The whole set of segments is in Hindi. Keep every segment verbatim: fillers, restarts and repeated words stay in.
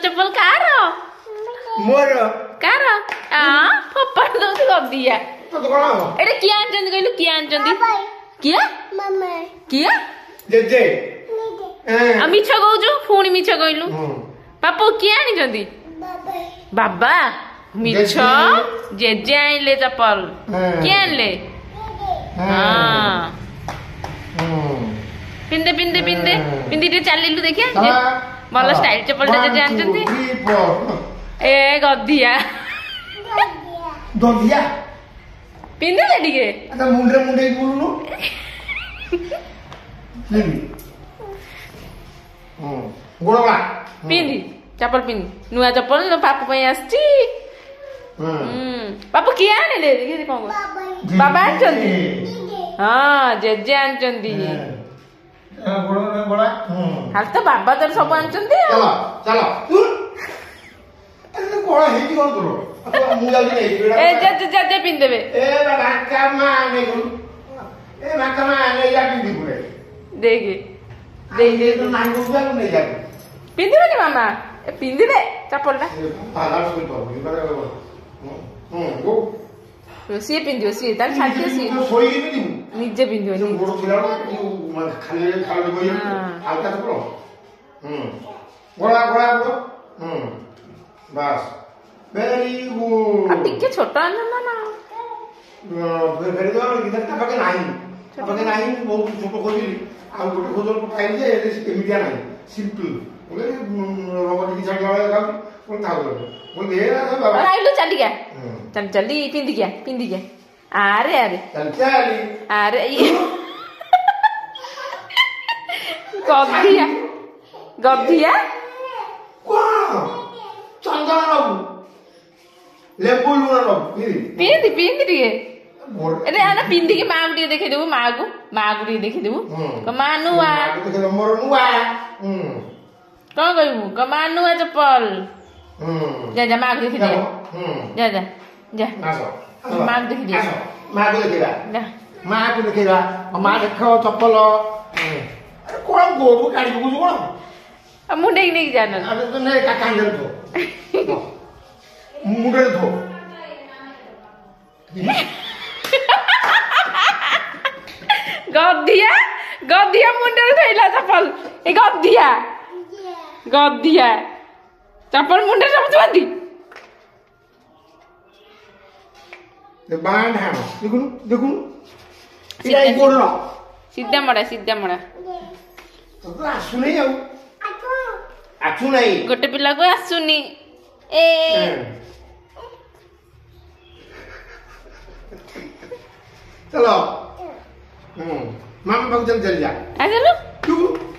चप्पल कार मोर कार हां पप्पा तो कर दिया तो कोन एटा किया आनचंदी कहलु किया आनचंदी किया मम्मा किया जे जे आ मिछ कहउछु पुणी मिछ कहलु पापू किया आनिचंदी बाबा मिछ जेजे आइले चप्पल किया आनले हां पिंदे पिंदे पिंदे पिंदी टे चलिलु देखिया भल स्टाइल चप्पल टे जेजे आनचंदी ए गदिया गदिया पिंदे ले टिके अच्छा मुंडे मुंडे बोलुनु लेबी हम्म गोड़वा पिंदी चप्पल पिंदी नुआ चप्पल पापू पई आछी हम्म पापू किया आने ले देखि कोन बाबा आनचंदी हां जेजे आनचंदी गोड़ा गोड़ा हाल तो बाबा तर सब आनचंदी चलो चलो अरे कोड़ा हेजी कोन करो मु जाउ नै ए जे जे जे पिन देबे ए बाबा कामा नै गुरु ए बाकामा नै या पिन दी पुरे देखि दे दे तो नान गुरु नै जा पिन देबे नि मामा ए पिन दे चप्पल ना आला सुन तो हम्म गो सी पिन दियो सी तार छाती सी सोई नि दी निजे पिन दियो नि गोड़ खिला खाली खाली गई आलका तो हम्म गोड़ा गोड़ा गोड़ा हम्म बस वेरी गुड आ टिके छोटा आनंद ना वेरी गुड इधर का पके नाही पके नाही बहुत छोटो खोली आ गोटे खोजल पाइल जे एमिडिया नाही सिंपल बोले रोबोट की छाड़ी वाला का बोल था बोल दे बाबा और आइलो चल गया चल जल्दी पिन दिया पिन दिया अरे अरे चल चली अरे ये गदिया गदिया वाह चंदा बाबू लेबुल वाला पिंदी पिंदी टिके अरे आना पिंदी के मागु टिके देखे देबु मागु मागु टिके देखे देबु कमानुआ देखे मोर नुआ हम कौन कहू कमानुआ चप्पल हम जा जा मागु देखे दे हम जा जा जा आसो मागु देखे दे मागु देखेला जा मागु देखेला मा देखो चप्पल अरे कोन गोबु गाड़ी बुझु कोन अब मुंडे नहीं जाना अरे तो नहीं का कांदल तो मुंडे तो गदिया गदिया मुंडे थैला चप्पल ए गदिया गदिया चप्पल मुंडे सब बांधी ते बांध है देखु देखु इला गोड़ सीधा मड़ा सीधा मड़ा तो आसु नहीं आउ आसु नहीं गोटे पिला को आसुनी ए चलो हम्म मामा बाबू चल चल जा आ चलो तू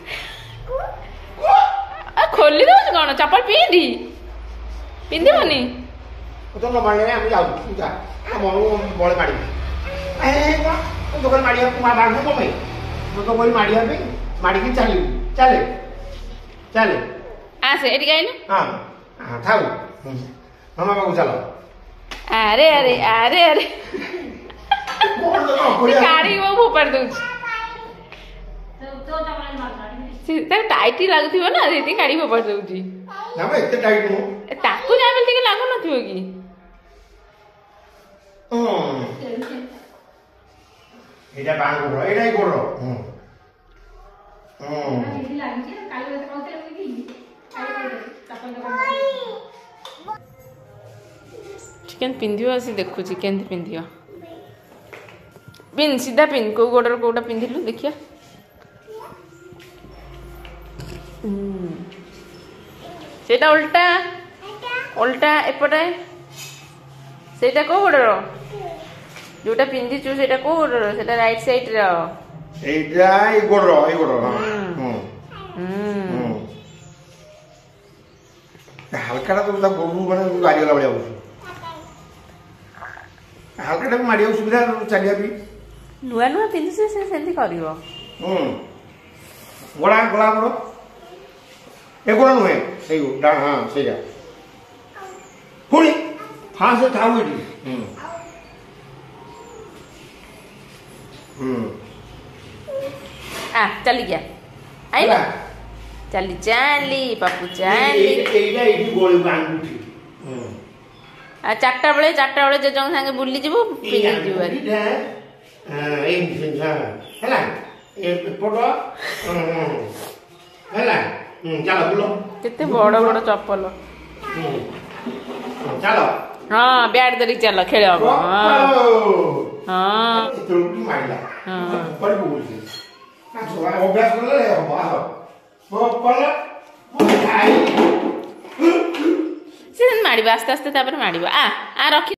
आ खोली दो कौन चप्पल पिंदी पिंदी बनी तो न मारने हम जाऊ तू जा हम बड़े माड़ी ए तो कोई माड़ी को मार मारने को भाई तो कोई माड़ी पे माड़ी की चली चले चले आ से एटी गाइल हां हां थाऊ मामा बाबू चलो अरे अरे अरे अरे गाड़ी वो ऊपर दूँ सीधा टाइट लगुथिबो ना सेति गाड़ी ऊपर दूची ना मैं इतने टाइट हूं ताकू जा बेल ଟିକେ लागो नथिबो की हम्म एटा बांग गोड़ एटा गोड़ हम्म हम्म एटी लागि जे काली बते कहते कि चिकन पिंधियो आसी देखु चिकन पिंधियो पिन सीधा पिन को गोडर कोटा पिंधिलु देखिया सेटा उल्टा उल्टा एपटे सेटा को गोडर जोटा पिंधि छु सेटा को गोडर सेटा राइट साइड रो एटा ए गोडर ए गोडर हां हम्म हम्म हल्का तो गोबू माने गाड़ी वाला बड़िया होछु हल्का मारिया सुविधा चलिया भी नुआ नुआ पिंधि से सेंती करिवो हम्म गोड़ा गोड़ा गोड़ ए गोड़ा नुए सही डा हां सही है पुणी हां से थाउ एटी हम्म हम्म आ चल गया आई ना ଚାଲି ଚାଲି ପାପୁ ଚାଲି ଆଉ ଚାରିଟା ବେଳେ ଚାରିଟା ବେଳେ ଜେଜଙ୍କ ସାଙ୍ଗେ ବୁଲିଯିବୁ ପିନ୍ଧିକି ଯିବୁ ଭାରି କେତେ ବଡ ବଡ ଚପଲ ହଁ ବ୍ୟାଟ୍ ଧରିକି ଚାଲ ଖେଳ ହବ ସେ ମାଡ଼ିବ ଆସ୍ତେ ଆସ୍ତେ ତାପରେ ମାଡ଼ିବ ଆ ଆ ରଖି